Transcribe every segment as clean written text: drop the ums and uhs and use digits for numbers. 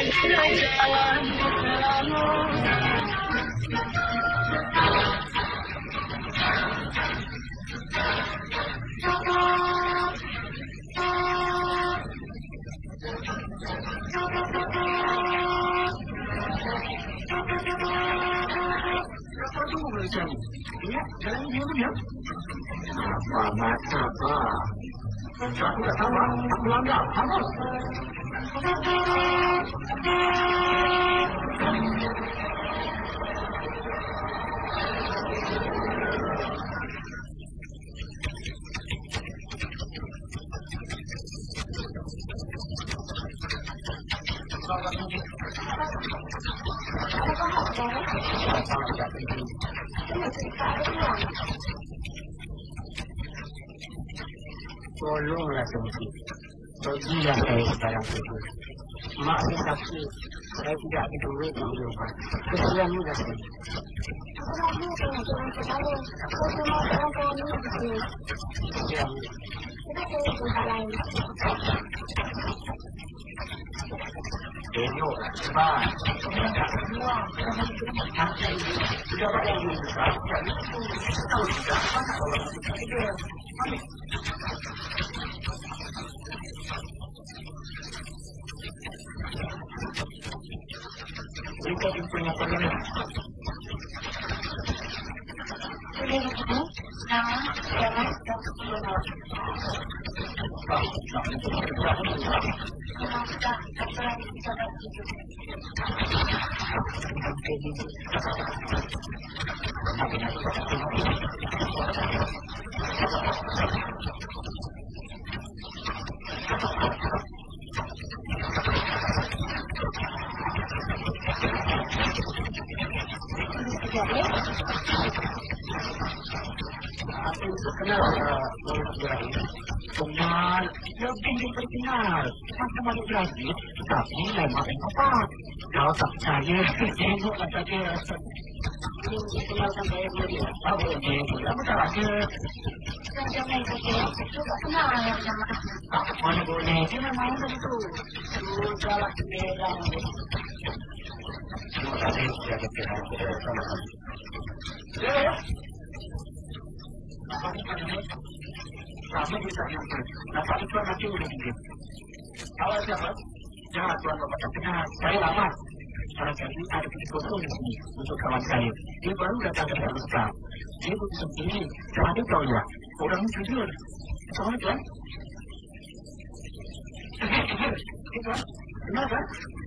Tolonglah Sumsi, pergilah saya sekarang itu. Mak saya sakit, saya tidak ada duit untuk berubat. Kesian juga saya. Kesian. Tengok, sebab sudah pada yang besar, tahu tidak mana orang kita. Kita punya problem. Kenal, lebih diperkenal. Macam-macam lagi, tapi memang apa? Kalau tak percaya, tengoklah saja. Kenalkan saya dulu. Tak boleh, tak betul saja. Jangan saja, tak kenal sama. Mana boleh, dia memang begitu. Sudahlah merah. Terima kasih sudah berkenan bersama. Ya. Kamu bisa nyamper. Dapat itu nanti udah tinggi. Awal siapa? Jangan tuan bapak tak kenal. Saya lama. Sekarang jadi ada kosong di sini untuk kawan saya. Dia baru datang dari Alustra. Dia butuh sendiri. Jangan dia tahu ya. Orang jujur. Sama tuan. Tuan. Kenal kan?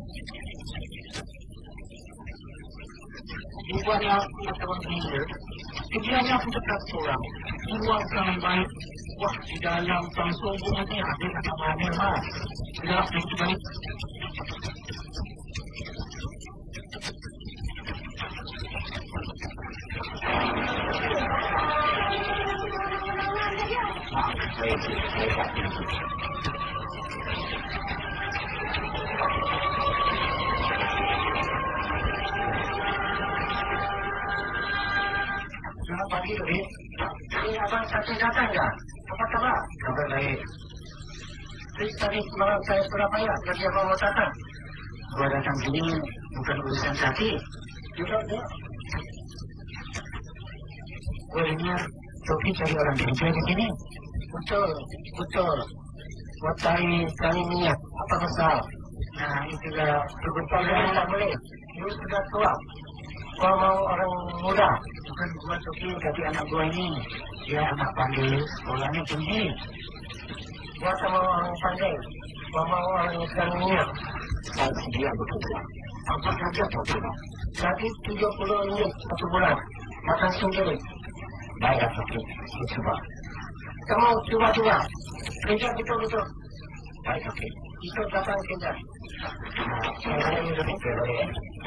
Dibuatnya macam ini. Kemudiannya aku tetap seorang. Di ruang sangat baik. Wah, di dalam langsung bunga ni ada kata mana lah. Sudah, itu baik. Selamat pagi, Dori. Ini abang Sati datang tak? Apa khabar? Kabar baik. Tadi malam saya Surabaya, jadi abang mau datang. Gua datang sini bukan urusan Sati. Juga dia. Gua dengar Sofi cari orang kerja di sini. Betul, betul. Buat cari minyak. Apa masalah? Nah, itulah kebetulan tak boleh. Dia sudah tua. Gua mau orang muda. Bukan gua Sofi, tapi anak gua ini. Dia anak pandai, sekolahnya tinggi. Gua sama orang pandai. Gua mau orang ikan minyak. Dan dia bekerja. Apa saja Sofi? Jadi 70 ringgit satu bulan. Makan sendiri. Baik Sofi, coba. Kamu coba-coba. Kerja betul-betul. Baik Sofi. Itu datang kerja. Saya ini lebih kira ya.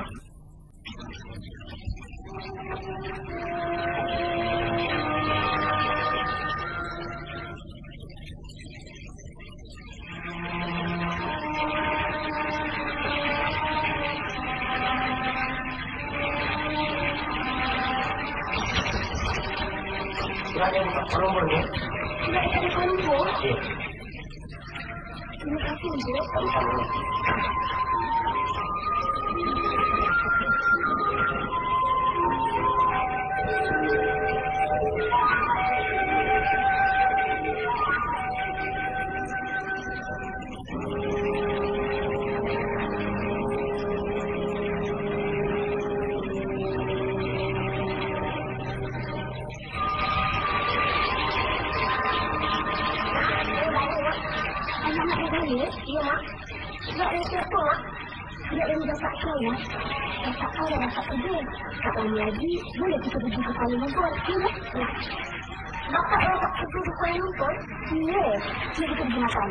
Silakan Pak, nombor ni. Tidak ada nombor. Terima kasih, Bu. Ya, Mak. Sebab dia siapa, Mak? Dia yang dapat saya. Dapat saya dah dapat kerja. Tak lama lagi, boleh kita pergi ke Kuala Lumpur. Ya, Mak? Ya. Bapak yang dapat kerja di Kuala Lumpur? Ya. Dia kita pergi makan.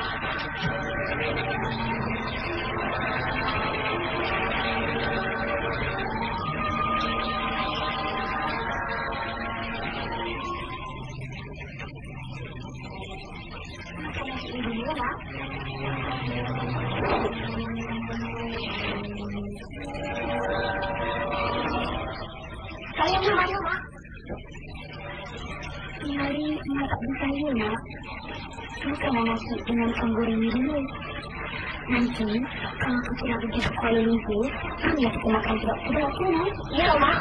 Ya, Mak. Saya di mana, Mak? Mari masak di saya, Mak. Makanlah nasi dengan ikan goreng ni dulu. Nanti, kalau kita nak pergi ke Kuala Lumpur, marilah kita makan sedap-sedap, ya, Mak? Ya, Mak.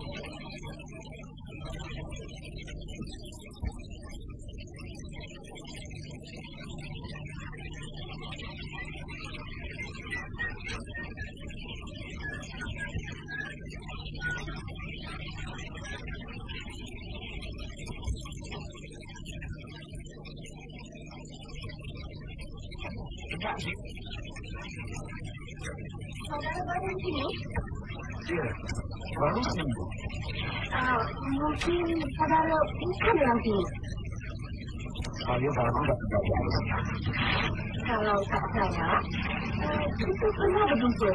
Saudara baru di sini? Ya, baru seminggu. Mungkin saudara ikan dalam sini. Saya baru dapat dari sana. Kalau tak salah, kita pernah berjumpa.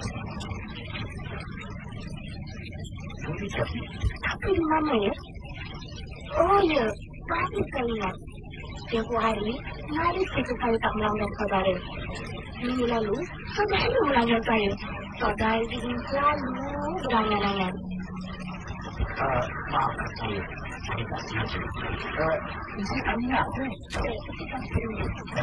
Tapi di mana, ya? Oh, ya. Pasti saya ingat. Tempoh hari, nyaris itu saya tak melanggar saudara. Minggu lalu, saudara melanggar saya. Saudara ini selalu berangan-angan. Maaf, saya tak sengaja. Isi Aminah tu. Kita tak perlu.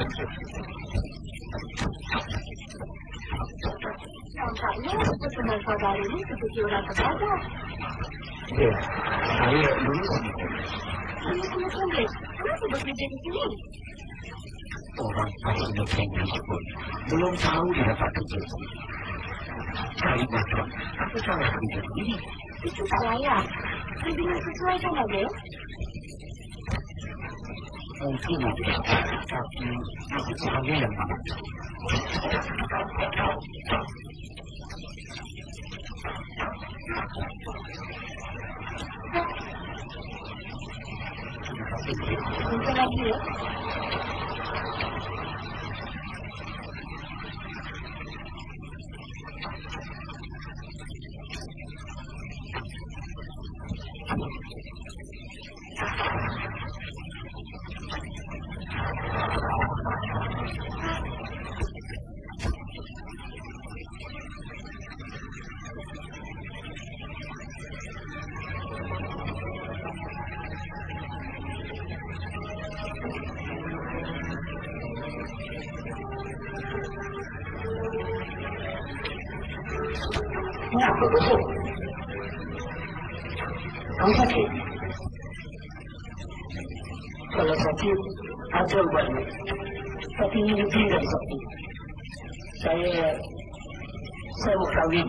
Nampaknya sebenarnya saudara ini seperti orang terbatas. Ya, saya dulu seminggu. Saya kena sendiri. Kenapa bekerja di sini? Orang asli Inggris pun belum tahu dia dapat kerja sini. Cari macam, apa cara kerja ini? Itu tak layak. Dengan sesuaikan aja. Mungkin ada, tapi aku saya yang mana. Mungkin lagi, ya? Kenapa besok? Kamu sakit? Kalau sakit, ada ubatnya. Tapi ini lebih dari sakit. Saya mau kahwin.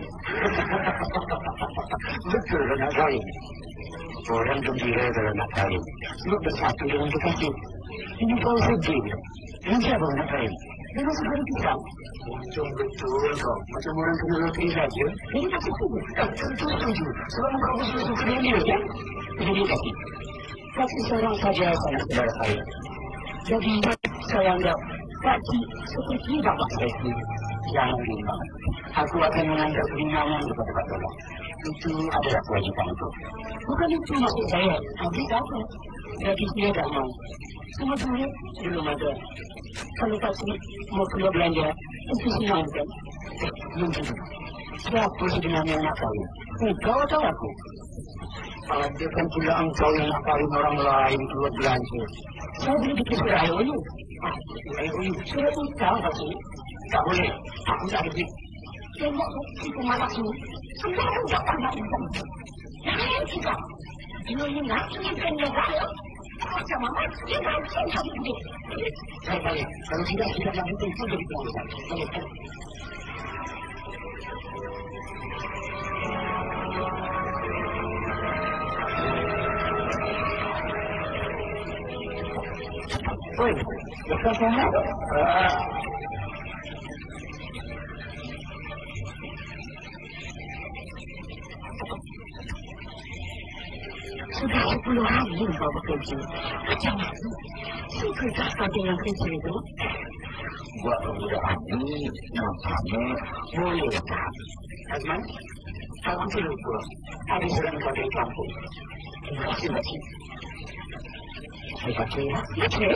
Betul nak kahwin. Orang gembira kalau nak kahwin. Lu bersatu dengan kekasih. Ini kau sedih. Ini siapa nak kahwin? Dia masih baru pisang. Betul kau. Macam orang kena loteri saja. Ini tak setuju. Setuju. Sebab kau bersusu ke dia kan? Jadi kaki. Kaki seorang saja sangat saudara saya. Jadi saya anggap kaki seperti bapak saya sendiri. Jangan bimbang. Aku akan menganggap keringanan kepada Pak Tolong. Itu adalah kewajibanku. Bukan itu maksud saya. Adik apa? Jadi dia tak mau. Semua duit belum ada. Kalau tak sini mau keluar belanja, itu senang kan? Belum tentu. Siapa sebenarnya yang nak kahwin? Engkau atau aku? Ada kan pula engkau yang nak kahwin orang lain keluar belanja. Saya boleh bikin surat IOU. IOU? Surat utang pasti. Tak boleh. Aku tak ada duit. Tengok tipu malas ini. Sebenarnya tak tambah hitam. Jangan juga. Dia ingat inginkan negara. Macam mana dia berhasil sama dia. Baik. Kalau tidak, kita lanjutkan itu jadi pengurusan. Oi, lepas sana. Sudah 10 hari kau bekerja. Macam mana? Sukakah kau dengan kerja itu? Buat perbudakan ini, nampaknya boleh tak? Azman, aku terlupa. Ada seorang kau dari kampung. Terima kasih, Makcik. Saya baca ya. Baca.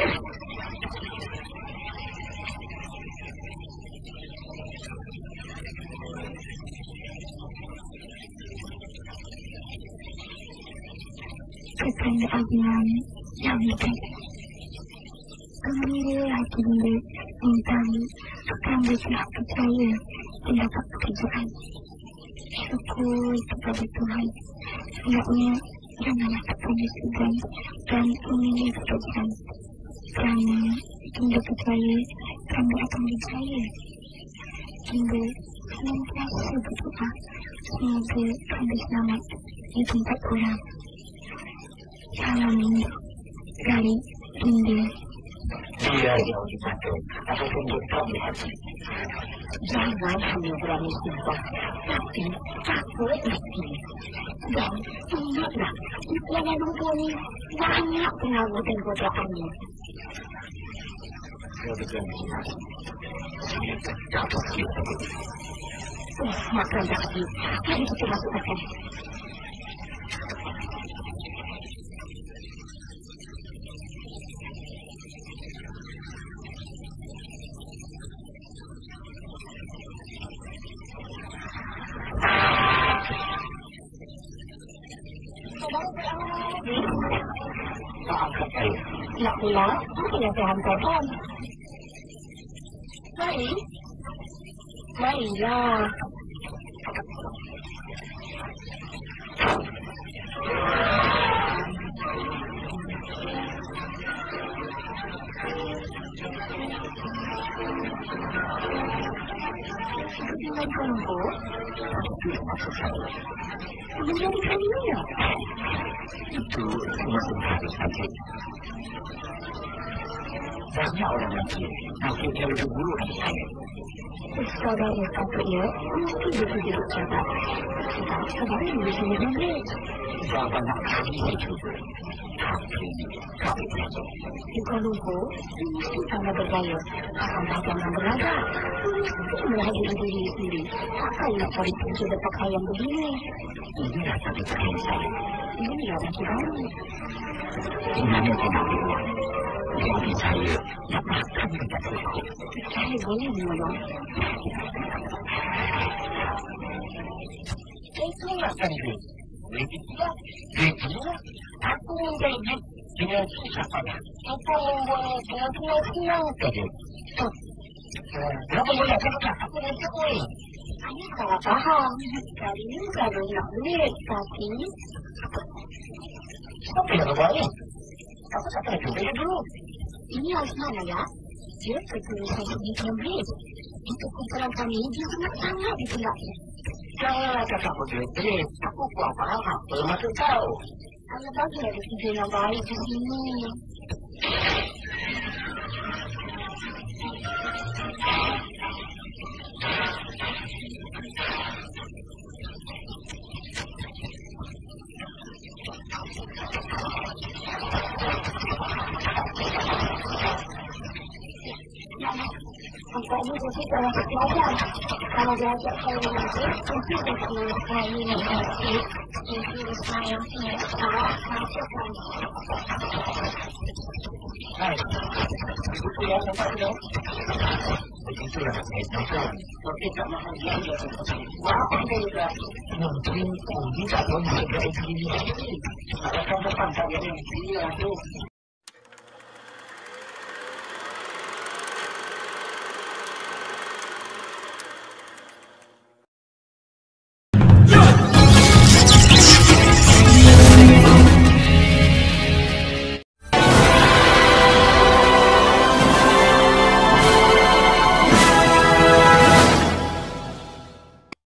Kepada Azman yang baik. Gembira hati bunda tentang tukang bersiap percaya mendapat pekerjaan. Syukur kepada Tuhan. Hendaknya janganlah terputus segan dan ingin pekerjaan. Kerana bunda percaya kami akan berjaya. Bunda senantiasa berdoa semoga kami selamat di tempat orang. Salam dari India. Dia jauh di satu, apa tunjuk kami hati. Jangan hanya berani sumpah, tapi takut mesti. Dan ingatlah, jangan mempunyai banyak pengaruh dan godaannya. Saya berjanji, saya tak pasti. Makan lagi, mari kita masuk makan. Nak pulang, apa yang saya hantarkan? Mari. Marilah. Dengan kelompok? Menjadi kalinya? Itu masih harus saja. Banyak orang nanti jauh lebih buruk dari saya. Saudara katanya mesti bekerja cepat. Sebab saudara lebih senang duit. Dah banyak kali saya cuba. Tapi besok. Di Kuala Lumpur, mesti sangat berjaya. Akan jangan berlagak. Mesti menghadiri diri sendiri. Takkan nak cari kerja berpakaian begini. Inilah satu pakaian saya. Inilah baju baru. Di mana saya nak buat? Jadi saya nak makan dekat cukup. Saya boleh menolong. Itulah sendiri. Begitu, aku menjadi dengan susah pada. Aku membuat dengan senang saja. Kenapa boleh cakap? Aku dah cukup. Saya salah faham. Kali ini baru nak duit, tapi... Apa yang berbuat? Aku tak pernah cuba dulu. Ini Azman ayah. Dia ketulisan di Cambridge. Itu kumpulan kami, dia sangat-sangat ditolaknya. Janganlah cakap begitu. Aku kuat faham apa maksud kau. Ayah bagi ada kerja yang baik di sini. Nampaknya Sophie telah belajar. Kalau belajar saya nanti, mungkin betul saya ini nanti. Ini saya masukkan. Hai, itu yang nampak tu. Begitulah saya cakap. Tapi tak mahu dia. Wah, ada juga. Mungkin kau tidak boleh berada di sini. Ada depan tak ada dia tu.